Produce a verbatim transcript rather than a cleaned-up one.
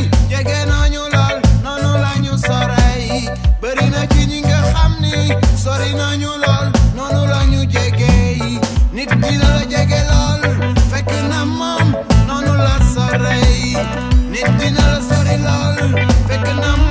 jege nañu lool noonu lañu sorey bëri na ci ñi nga xam ni sori nañu lool noonu lañu jege nit dina la jege lool fekk na moom noonu la sorey nit dina la sori lool fekk na